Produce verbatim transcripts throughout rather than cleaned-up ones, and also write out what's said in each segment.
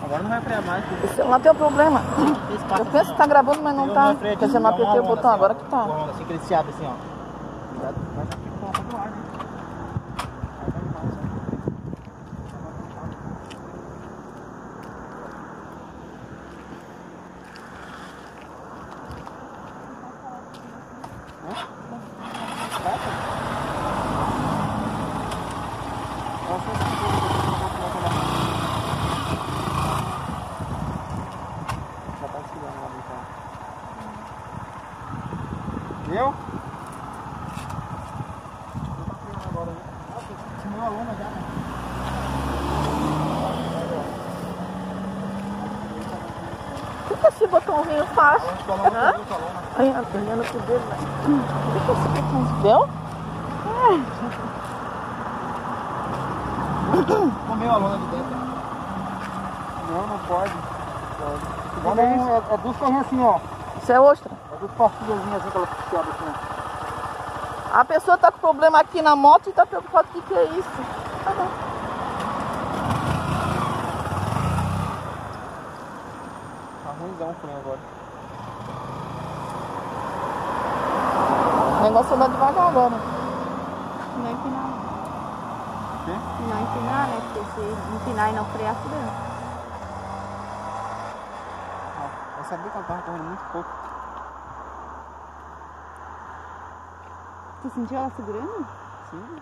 Agora não vai frear mais. O celular tem um problema. Eu penso que tá gravando, mas não tá. Porque você não apertei o botão, agora que tá. Assim que ele se abre assim, ó. Cuidado, vai aqui com a do ar, né? Viu? Agora, né? Nossa, tinha uma lona já, né? O que esse botãozinho faz? Hã? Ai, olhando pro dedo, né? O que esse botãozinho deu? Comeu a lona de dentro. Não, não pode. Pode. Não, é, é duas carrinhas assim, ó. Isso é ostra? É duas pastilhazinhas assim que ela fica assim. A pessoa tá com problema aqui na moto e tá preocupada com o que é isso. Ah, não. Tá ruimzão o freio agora. O negócio é andar devagar agora. Não empinar. O quê? Não empinar, né? Porque se empinar e não frear, fudeu. Eu sabia que ela tava correndo muito pouco. Tu sentiu ela segurando? Sim.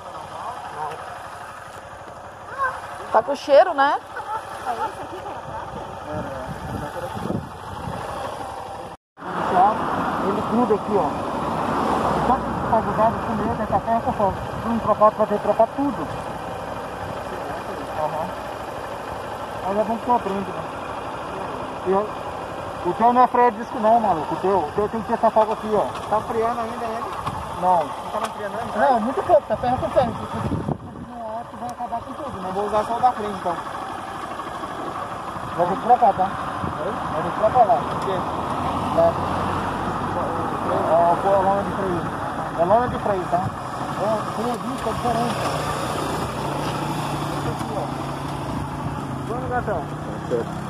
Tá com cheiro, né? Ele tudo aqui, ó. Só que tá jogado com medo, essa terra tá só. Não trocar, vai ter que trocar tudo. Aham. Mas é bom que tu aprende, né? E eu, o teu não é freio de disco não, maluco. O teu, o teu tem que ter essa folga aqui, ó. Tá freando ainda ele? Não. Não tá freando ainda? Não, muito pouco, tá ferro com ferro. Se continuar alto, vai acabar com tudo. Não vou usar só o da frente, então. Vai ter que trocar, tá? Vai ter que trocar lá. Por quê? Lá. Ó, pô, a lona de freio. É lona de freio, tá? Ó, freio vista é diferente. Isso aqui, ó. Vamos, gatão.